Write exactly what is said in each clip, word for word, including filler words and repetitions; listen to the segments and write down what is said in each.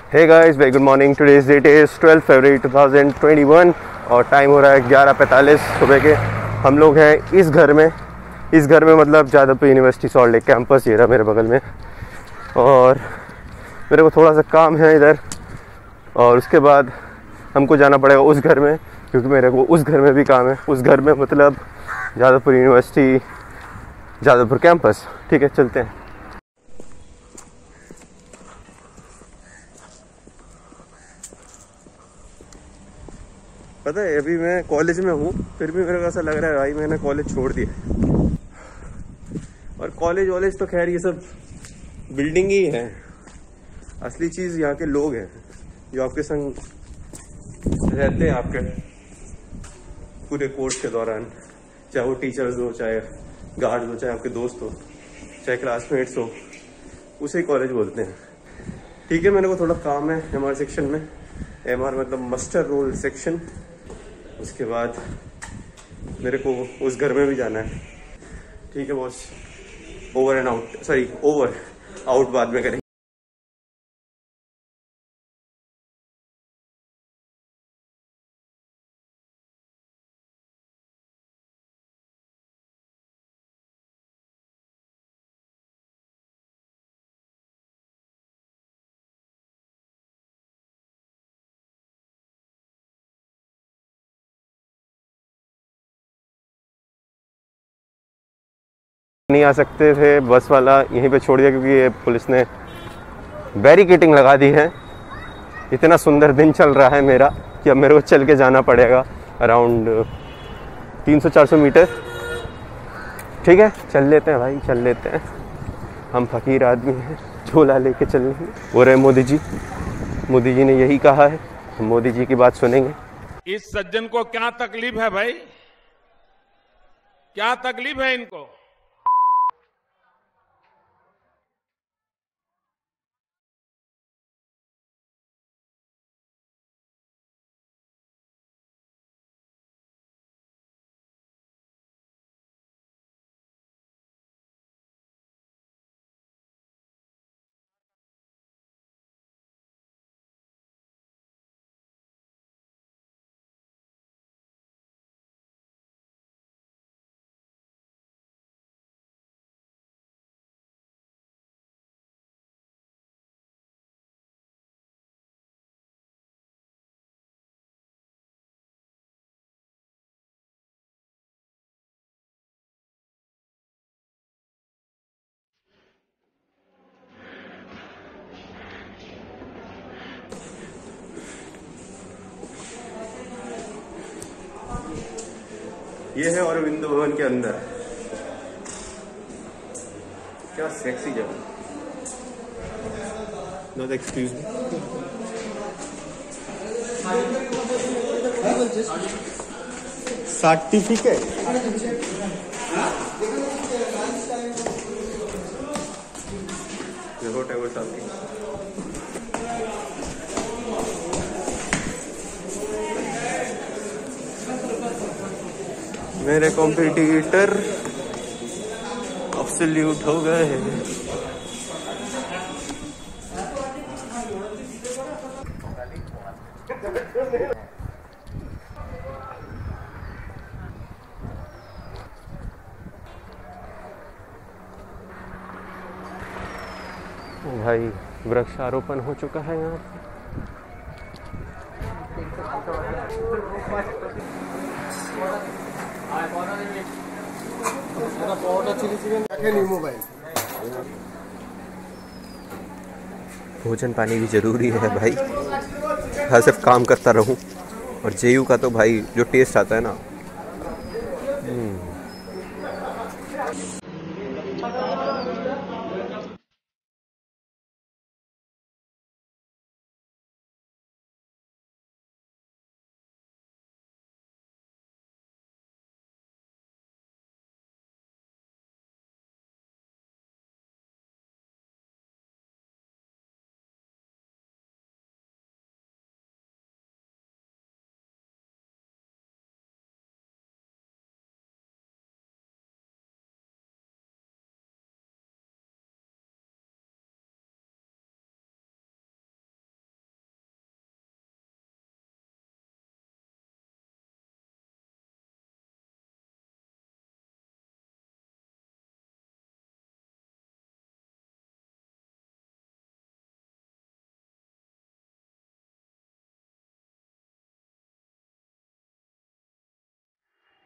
Hey guys, very good morning. Today's date is twelfth February two thousand twenty one और time हो रहा है ग्यारह पैंतालीस सुबह के। हम लोग हैं इस घर में इस घर में मतलब जादवपुर यूनिवर्सिटी सॉल्ट लेक कैंपस, ये रहा मेरे बगल में। और मेरे को थोड़ा सा काम है इधर और उसके बाद हमको जाना पड़ेगा उस घर में, क्योंकि मेरे को उस घर में भी काम है। उस घर में मतलब जादवपुर यूनिवर्सिटी जादवपुर कैंपस। ठीक है, चलते हैं। पता है, अभी मैं कॉलेज में हूँ, फिर भी मेरे को ऐसा लग रहा है भाई मैंने कॉलेज छोड़ दिया। और कॉलेज वॉलेज तो खैर ये सब बिल्डिंग ही है, असली चीज़ यहाँ के लोग हैं जो आपके संग रहते हैं आपके पूरे कोर्स के दौरान। चाहे वो टीचर्स हो, चाहे गार्ड्स हो, चाहे आपके दोस्त हो, चाहे क्लासमेट्स हो, उसे कॉलेज बोलते हैं। ठीक है, मेरे को थोड़ा काम है एम आर सेक्शन में। एम आर मतलब मस्टर रोल सेक्शन। उसके बाद मेरे को उस घर में भी जाना है। ठीक है boss, over and out, sorry over out बाद में करेंगे। नहीं आ सकते थे, बस वाला यहीं पे छोड़ दिया क्योंकि ये पुलिस ने बैरिकेटिंग लगा दी है। इतना सुंदर दिन चल रहा है मेरा कि अब मेरे को चल के जाना पड़ेगा अराउंड तीन सौ चार सौ मीटर। ठीक है, चल लेते हैं भाई, चल लेते हैं। हम फकीर आदमी हैं, झोला लेके चलेंगे। वो रहे मोदी जी। मोदी जी ने यही कहा है, हम मोदी जी की बात सुनेंगे। इस सज्जन को क्या तकलीफ है भाई? क्या तकलीफ है इनको? ये है अरविंद भवन के अंदर। क्या सेक्सी जगह। Not excuse me. सर्टिफिकेट देखो टेबल सामने। मेरे कॉम्पिटिटर ऑब्सोल्यूट हो गए हैं। भाई वृक्षारोपण हो चुका है यहाँ पे। भोजन पानी भी जरूरी है भाई। हाँ, सिर्फ काम करता रहूं। और जेयू का तो भाई जो टेस्ट आता है ना,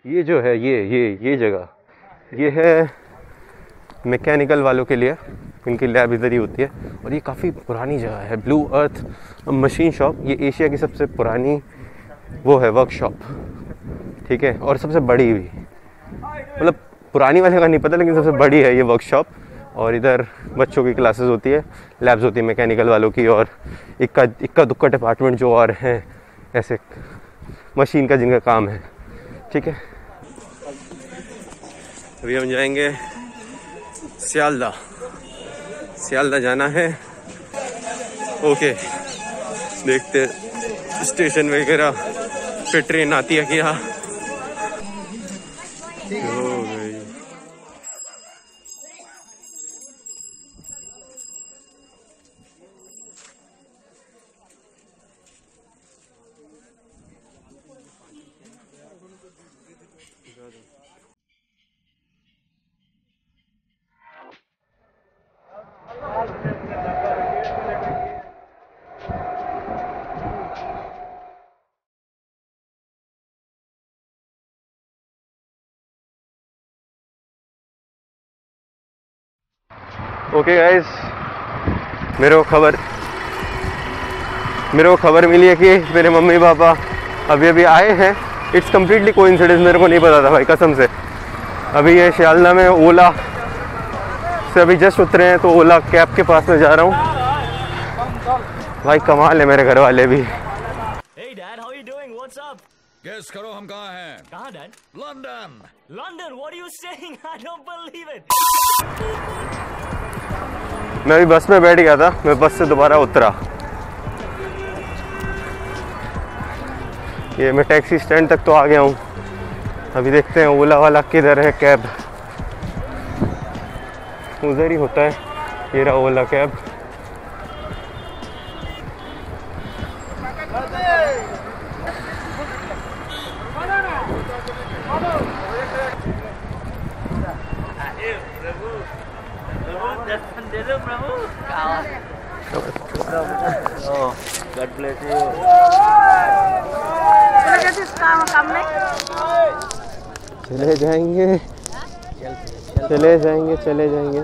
ये जो है ये ये ये जगह ये है मैकेनिकल वालों के लिए, इनकी लैब इधर ही होती है। और ये काफ़ी पुरानी जगह है, ब्लू अर्थ मशीन शॉप। ये एशिया की सबसे पुरानी वो है वर्कशॉप, ठीक है, और सबसे बड़ी भी, मतलब पुरानी वाले का नहीं पता लेकिन सबसे बड़ी है ये वर्कशॉप। और इधर बच्चों की क्लासेस होती है, लैब्स होती है मैकेनिकल वालों की, और इक्का इक्का दुक्का डिपार्टमेंट जो और हैं ऐसे मशीन का जिनका काम है, ठीक है। अभी हम जाएंगे सियालदा, सियालदा जाना है। ओके, देखते स्टेशन वगैरह पे ट्रेन आती है क्या। हो गई। ओके गाइस, मेरे को खबर मेरे को खबर मिली है कि मेरे मम्मी पापा अभी अभी आए हैं। इट्स कम्प्लीटली कोइंसिडेंस, मेरे को नहीं पता था भाई कसम से। अभी ये सियालदा में ओला से अभी जस्ट उतरे हैं, तो ओला कैब के पास में जा रहा हूँ। भाई कमाल है मेरे घर वाले भी। Hey Dad, how are you doing? What's up? Guess करो हम कहाँ हैं? कहाँ Dad? London. London? What are you saying? I don't believe it. मैं अभी बस में बैठ गया था, मैं बस से दोबारा उतरा। ये मैं टैक्सी स्टैंड तक तो आ गया हूँ। अभी देखते हैं ओला वाला किधर है, कैब उधर ही होता है। ये रहा Ola cab. God bless you. चले जाएंगे चले जाएंगे चले जाएंगे।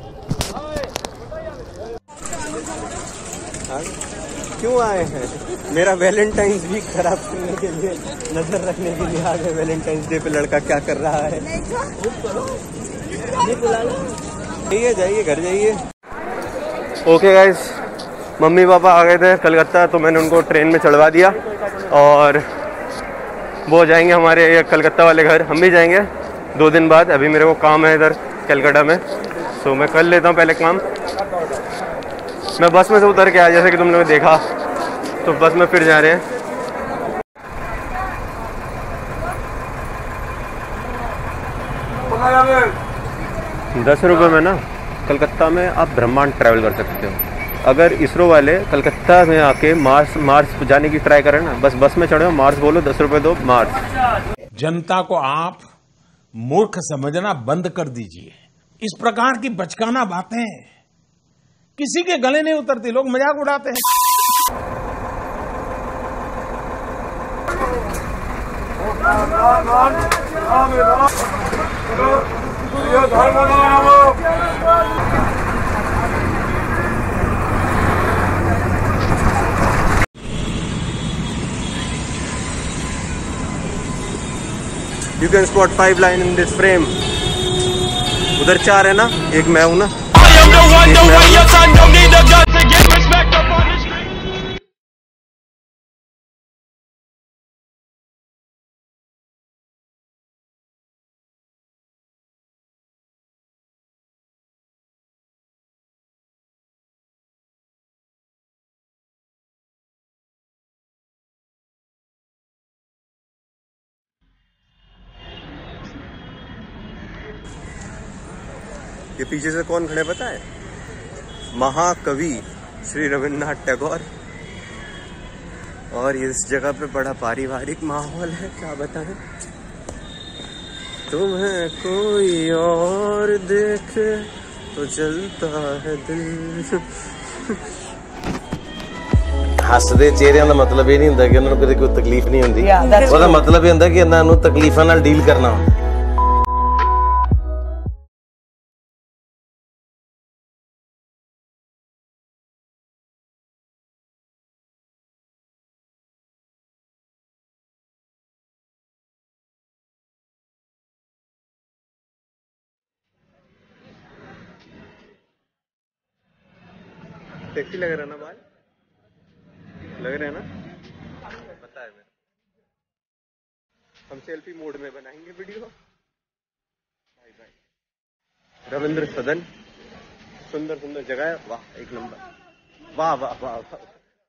क्यों आए हैं? मेरा वैलेंटाइंस वीक खराब करने के लिए, नजर रखने के लिए आ गए। वैलेंटाइंस डे पे लड़का क्या कर रहा है। जाइए जाइए घर जाइए। ओके गाइस, मम्मी पापा आ गए थे कलकत्ता, तो मैंने उनको ट्रेन में चढ़वा दिया और वो जाएंगे हमारे कलकत्ता वाले घर। हम भी जाएंगे दो दिन बाद। अभी मेरे को काम है इधर कलकत्ता में, सो मैं कर लेता हूँ पहले काम। मैं बस में से उतर के आया, जैसे कि तुम लोगों ने देखा, तो बस में फिर जा रहे हैं। दस रुपये में ना कलकत्ता में आप ब्रह्मांड ट्रैवल कर सकते हो। अगर इसरो वाले कलकत्ता में आके मार्स मार्स जाने की ट्राई करें ना, बस बस में चढ़ो, मार्स बोलो, दस रुपए दो, मार्स। जनता को आप मूर्ख समझना बंद कर दीजिए। इस प्रकार की बचकाना बातें किसी के गले नहीं उतरती, लोग मजाक उड़ाते हैं। You can spot five line in this frame. उधर चार है ना, एक मैं हूं ना। ये पीछे से कौन खड़े पता है? महाकवि श्री रविन्द्रनाथ टैगोर। और इस जगह पे बड़ा पारिवारिक माहौल है, क्या बताएं। तुम्हें कोई और देखे तो जलता है दिल। ਹੱਸਦੇ ਚਿਹਰਿਆਂ ਦਾ ਮਤਲਬ ਇਹ ਨਹੀਂ ਹੁੰਦਾ ਕਿ ਉਹਨਾਂ ਨੂੰ ਕਦੇ ਕੋਈ ਤਕਲੀਫ ਨਹੀਂ ਹੁੰਦੀ। ਉਹਦਾ ਮਤਲਬ ਇਹ ਹੁੰਦਾ ਕਿ ਇਹਨਾਂ ਨੂੰ ਤਕਲੀਫਾਂ ਨਾਲ ਡੀਲ ਕਰਨਾ ਹੁੰਦਾ। टैक्सी लग रहा है ना बाल, लग रहे हैं ना, पता है मेरे। हम सेल्फी मोड में बनाएंगे वीडियो। भाई भाई रविंद्र सदन, सुंदर सुंदर जगह है, वाह एक नंबर, वाह वाह वाह वाह।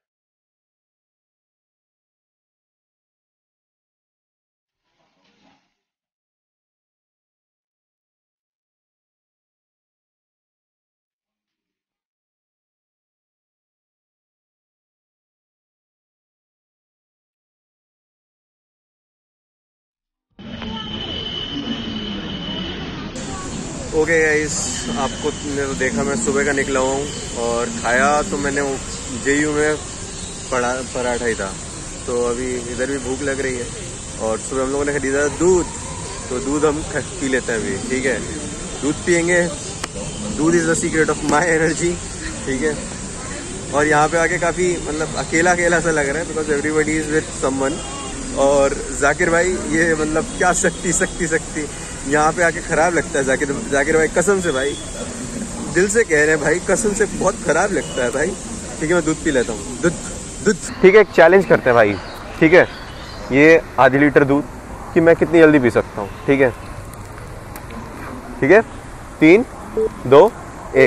ओके गाइस, आपको ने तो देखा मैं सुबह का निकला हुआ हूँ और खाया तो मैंने जेयू में पड़ा पराठा ही था। तो अभी इधर भी भूख लग रही है और सुबह हम लोगों ने खरीदा दूध, तो दूध हम पी लेते हैं अभी, ठीक है। दूध पियेंगे, doodh is the secret of my energy, ठीक है। और यहाँ पे आके काफ़ी मतलब अकेला अकेला सा लग रहा है because everybody is with someone. और जाकिर भाई ये मतलब क्या शक्ति शक्ति शक्ति यहाँ पे आके ख़राब लगता है। जाकिर जाकिर भाई कसम से भाई, दिल से कह रहे हैं भाई, कसम से बहुत ख़राब लगता है भाई। ठीक है, मैं दूध पी लेता हूँ, दूध दूध ठीक है। एक चैलेंज करते हैं भाई, ठीक है। ये आधी लीटर दूध कि मैं कितनी जल्दी पी सकता हूँ, ठीक है ठीक है। तीन दो एक।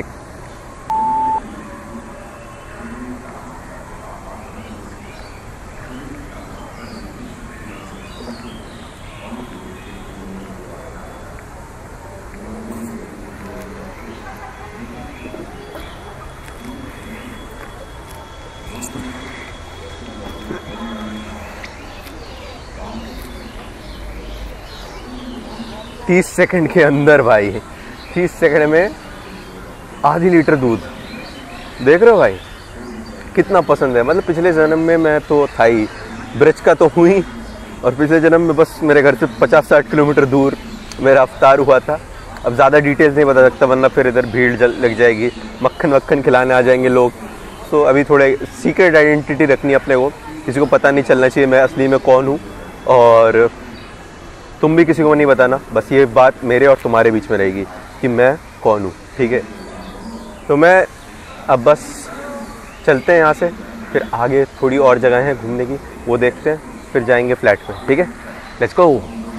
तीस सेकंड के अंदर भाई, तीस सेकंड में आधी लीटर दूध, देख रहे हो भाई कितना पसंद है। मतलब पिछले जन्म में मैं तो था ही, ब्रज का तो हुई, और पिछले जन्म में बस मेरे घर से पचास साठ किलोमीटर दूर मेरा अवतार हुआ था। अब ज़्यादा डिटेल्स नहीं बता सकता वरना फिर इधर भीड़ लग जाएगी, मक्खन वक्खन खिलाने आ जाएंगे लोग। तो अभी थोड़े सीक्रेट आइडेंटिटी रखनी है अपने को, किसी को पता नहीं चलना चाहिए मैं असली में कौन हूँ, और तुम भी किसी को नहीं बताना। बस ये बात मेरे और तुम्हारे बीच में रहेगी कि मैं कौन हूँ, ठीक है। तो मैं अब बस चलते हैं यहाँ से, फिर आगे थोड़ी और जगह हैं घूमने की, वो देखते हैं, फिर जाएंगे फ्लैट में, ठीक है। Let's go.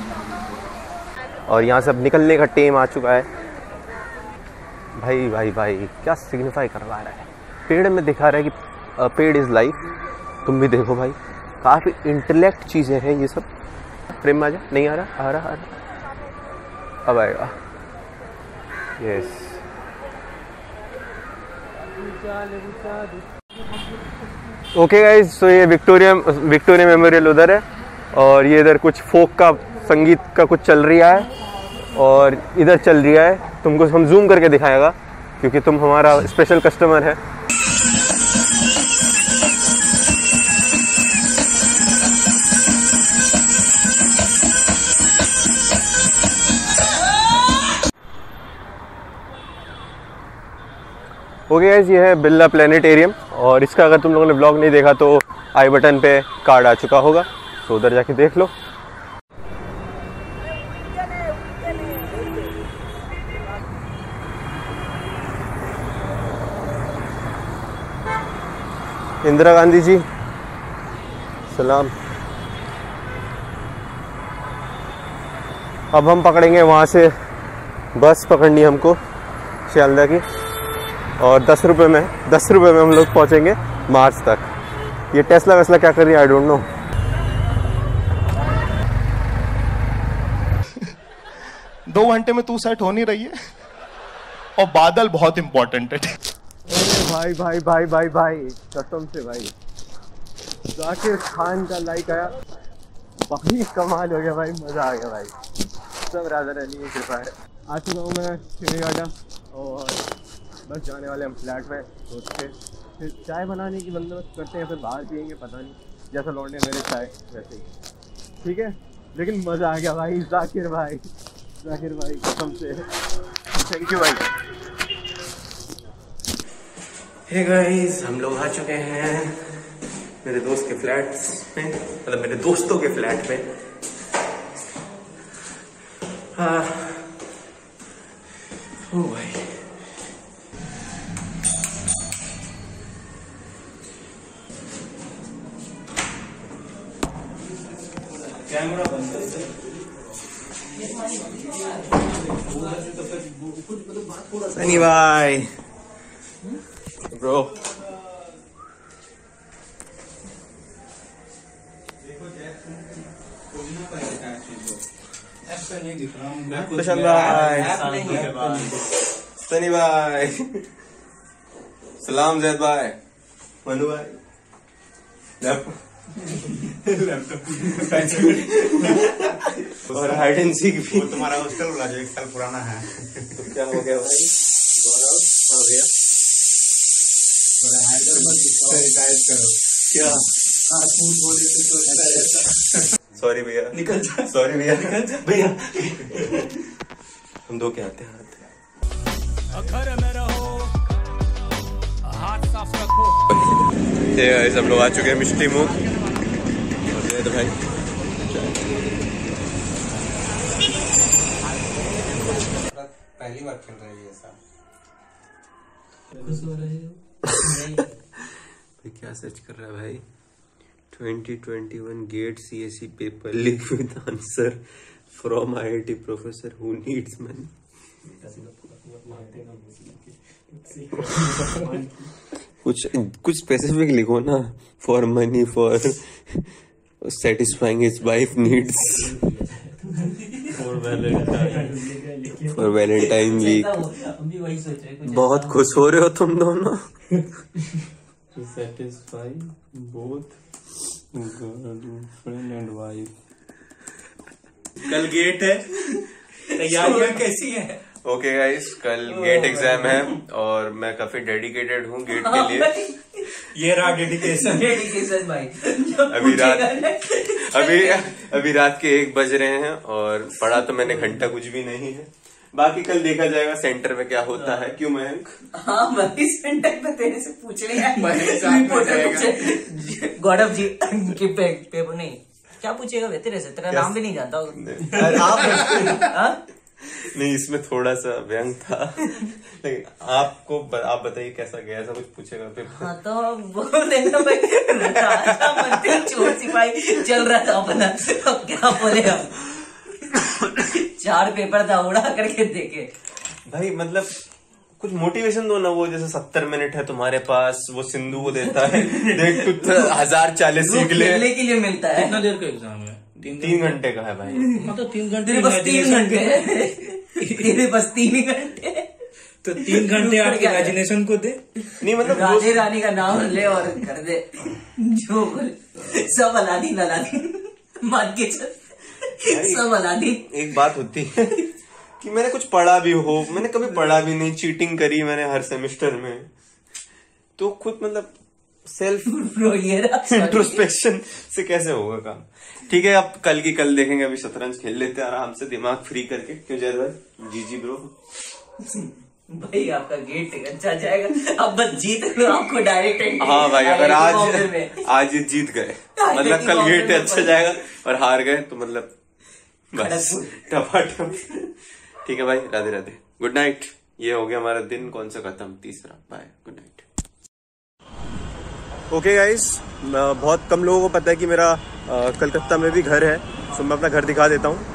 और यहाँ से अब निकलने का टाइम आ चुका है। भाई भाई भाई क्या सिग्निफाई करवा रहा है, पेड़ में दिखा रहा है कि पेड़ इज़ लाइफ। तुम भी देखो भाई, काफ़ी इंटेलेक्ट चीज़ें हैं ये सब। फ्रेम में आ जा, नहीं आ रहा, आ रहा आ रहा अब आएगा। यस, ओके गाइस, तो ये विक्टोरिया विक्टोरिया मेमोरियल उधर है, और ये इधर कुछ फोक का संगीत का कुछ चल रहा है, और इधर चल रहा है। तुमको हम जूम करके दिखाएगा क्योंकि तुम हमारा स्पेशल कस्टमर है। ओके गाइस, ये है बिरला प्लेनेटेरियम, और इसका अगर तुम लोगों ने ब्लॉग नहीं देखा तो आई बटन पे कार्ड आ चुका होगा, तो उधर जाके देख लो। इंदिरा गांधी जी सलाम। अब हम पकड़ेंगे वहाँ से बस, पकड़नी हमको शियालदा की, और दस रुपये में दस रुपये में हम लोग पहुँचेंगे मार्च तक। ये टेस्ला वेस्ला क्या कर रही है आई डोंट नो। दो घंटे में तू सेट हो नहीं रही है, और बादल बहुत इंपॉर्टेंट है। अरे भाई भाई भाई भाई भाई कसम से भाई, जाकिर खान का लाइक आया भाई, कमाल हो गया भाई, मज़ा आ गया भाई। सब राजा रानी की कृपा है। आ चुका हूँ मैं चिड़ियाघाटा, और बस जाने वाले हम फ्लैट में दोस्त के। फिर चाय बनाने की बंदोबस्त करते हैं, फिर बाहर पियेंगे, पता नहीं, जैसा लौंडे मेरे चाय वैसे ही, ठीक है। लेकिन मज़ा आ गया भाई, जाकिर भाई, जाकिर भाई कसम से थैंक यू भाई। हे गाइस, हम लोग आ चुके हैं मेरे दोस्त के फ्लैट में, मतलब मेरे दोस्तों के फ्लैट में। हाँ ओ भाई, कैमरा बंद कर सनी भाई ब्रो। प्रशांत भाई, सनी भाई, सलाम जैद भाई, मनु भाई, और हाइड एंड सीक भी। तुम्हारा हॉस्टल वाला जो एक साल पुराना है। तो क्या हो गया भाई? आ गया क्या? सॉरी भैया, निकल जा। सॉरी भैया, निकल जा भैया। हम दो के आते हैं, घर में रहो, हाथ साफ रखो। ये सब लोग आ चुके हैं मिष्टी मुंह। तो भाई पहली बार खेल रही है ऐसा। भाई क्या सर्च कर रहा है भाई? Twenty twenty one GATE CSE paper leak with answer from IIT professor who needs money. कुछ कुछ स्पेसिफिक लिखो ना, for money, for satisfying his wife needs, for Valentine week. बहुत खुश हो रहे हो तुम दोनों। Satisfy both girlfriend and wife. कल गेट है, तैयारियां कैसी हैं? ओके गाइस, कल गेट एग्जाम है और मैं काफी डेडिकेटेड हूँ गेट के लिए। ये रहा डेडिकेशन। डेडिकेशन भाई। अभी रात अभी अभी रात के एक बज रहे हैं और पढ़ा तो मैंने घंटा कुछ भी नहीं है। बाकी कल देखा जाएगा सेंटर में क्या होता है। क्यों मयंक? हाँ भाई, सेंटर में तेरे से पूछ रहे हैं। गौरव जी के पेपर नहीं क्या पूछेगा वे तेरे से? तेरा नाम भी नहीं जानता आप। नहीं, इसमें थोड़ा सा व्यंग था। लेकिन आपको ब, आप बताइए कैसा गया? ऐसा कुछ पूछेगा पेपर? हाँ तो बोल देना भाई, राजा मंत्री चोर सिपाही चल रहा था अपना, अब क्या बोले हम। चार पेपर था, उड़ा करके देखे भाई। मतलब कुछ मोटिवेशन दो ना, वो जैसे सत्तर मिनट है तुम्हारे पास, वो सिंधु को देता है, देख तू हजार चालीस सीख ले। खेलने के लिए मिलता है। कितना देर का एग्जाम है? तीन घंटे का है भाई। मतलब तीन घंटे तेरे बस तीन घंटे तेरे बस तीन घंटे तो तीन घंटे आप इमेजिनेशन को दे। नहीं मतलब राधे रानी का नाम ले और कर दे जो बोले, सब अलादीन अलादीन मान के चल, सब अलादीन। एक बात होती है कि मैंने कुछ पढ़ा भी हो, मैंने कभी पढ़ा भी नहीं, चीटिंग करी मैंने हर सेमेस्टर में, तो खुद मतलब सेल्फ इंट्रोस्पेक्शन से कैसे होगा काम। ठीक है, अब कल की कल देखेंगे, अभी शतरंज खेल लेते हैं आराम से दिमाग फ्री करके। क्यों जय भाई? जी जी ब्रो। भाई आपका गेट अच्छा जाएगा, अब बस जीत लो, आपको डायरेक्ट। हाँ भाई, अगर आज आज जीत गए मतलब कल गेट अच्छा जाएगा, और हार गए तो मतलब बस टपाटप। ठीक है भाई, राधे राधे, गुड नाइट। ये हो गया हमारा दिन कौन सा खत्म, तीसरा। Bye, good night. Okay guys, बहुत कम लोगों को पता है कि मेरा कलकत्ता में भी घर है, तो मैं अपना घर दिखा देता हूँ।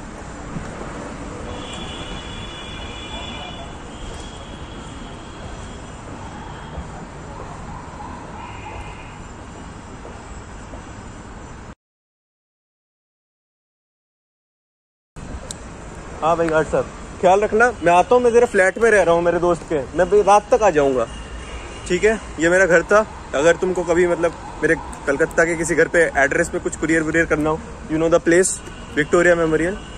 हाँ भाई गार्ड साहब, ख्याल रखना, मैं आता हूँ, मैं तेरे फ्लैट में रह रहा हूँ मेरे दोस्त के, मैं भाई रात तक आ जाऊँगा। ठीक है, ये मेरा घर था। अगर तुमको कभी मतलब मेरे कलकत्ता के किसी घर पे एड्रेस पे कुछ कुरियर वुरियर करना हो, you know the place, Victoria memorial.